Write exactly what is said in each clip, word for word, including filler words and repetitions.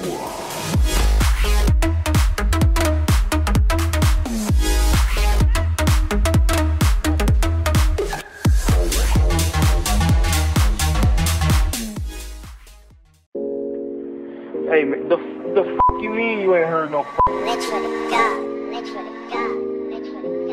Hey, man, the, the f*** you mean you ain't heard no f***? Literally, God. Literally, God. Literally,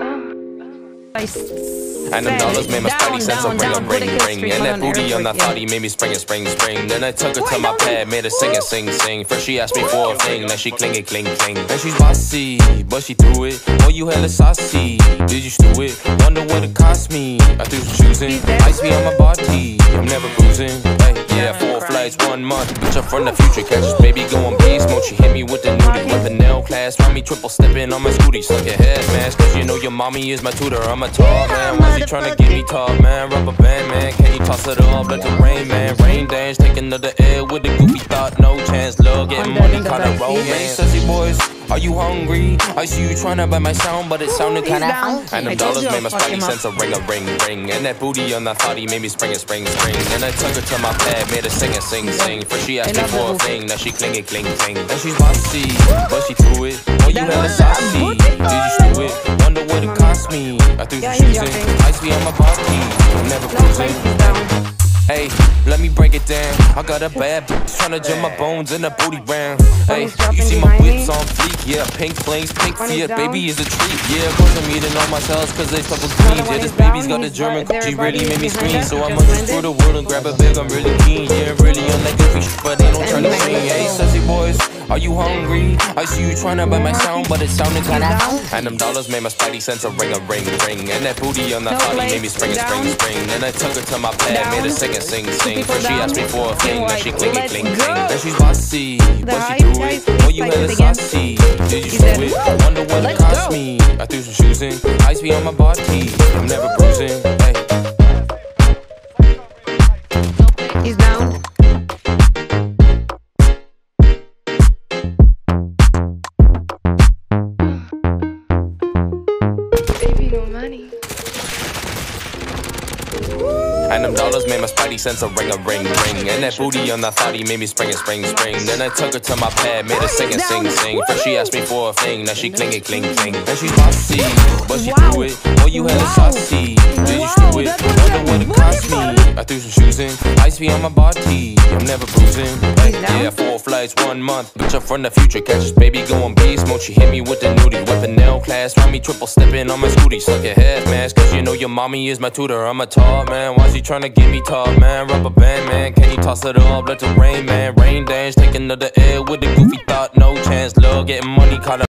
God. And them dollars made my spidey sense of ring a ring ring. And that booty on that thotty made me spring and spring spring. Then I took her to my pad, made her sing and sing sing. First she asked me for a thing, now she clingy cling cling. And she's bossy, but she threw it. Oh, you hella saucy, did you stew it? Wonder what it cost me. I threw some shoes in, ice me on my body. I'm never cruising. Hey, yeah, four flights, one month. Bitch, I'm from the future, catch this baby going beast mode. She hit me with the nudie, with the nail class. Find me triple stepping on my scooty, suck your head, man. Cause you know your mommy is my tutor. I'm a tall man. Why's he tryna get me tall, man? Rubber band, man. Can you toss it off? Let the rain, man. Rain dance, taking another air with a goofy thought. No chance, love, getting money, kinda romance. Sassy boys, are you hungry? I see you tryna buy my sound, but it sounded kinda funky. And them dollars made my spidey sense of ring a ring ring. And that booty on that thotty made me spring and spring spring. Then I took her to my pad, made her sing and sing sing. First she asked me for a thing, now she clingy cling cling. And she's bossy, but she threw it. Oh, you hella saucy, did you stew it? Wonder what it cost me. I threw some shoes in, ice me on my body. I'm never cruising. Hey, let me break it down. I got a bad bitch tryna jam my bones in a booty round. Hey, you see my whips on fleek, yeah, pink flames, pink fear, baby is a treat. Yeah, cause I'm eating all my cells cause they stuff with greens. Yeah, this baby's got the German, she really made me scream. So I'ma just through the world and grab a big, I'm really keen. Yeah, really on that goofy shit, but they don't try to sing. Hey, sassy boys, are you hungry? I see you tryna buy my sound, but it sounded kinda and them dollars made my spidey sense of ring a ring ring. And that booty on that body made me spring and spring spring. Then I took her to my pad, made her sing and sing sing. First she asked me for a thing, now she clingy cling cling. Then she's bossy, but she threw it. Oh, you hella saucy, did you stew it? Wonder what it cost me. I threw some shoes in, ice me on my body. I'm never bruising. Hey. He's down. Baby, no money. And them dollars made my spidey sense of ring a ring ring. And that booty on that thotty made me spring and spring spring. Then I took her to my pad, made her sing and sing sing. First she asked me for a thing, now she clingy cling cling. And she's bossy, but she threw it. Oh, you hella saucy, did you stew it? Wonder what it cost me. I threw some shoes in, ice me on my body. I'm never cruising. Hey, yeah, four flights, one month. Bitch, I'm from the future, catch this baby going beast mode. She hit me with the nudie, with the nail class. Find me triple stepping on my scooty, suck your head, man. Cause you know your mommy is my tutor. I'm a tall man. Why's he tryna get me tall, man? Rubber band, man. Can you toss it off? Let the rain, man. Rain dance, taking another air with a goofy thought. No chance, love, getting money, kinda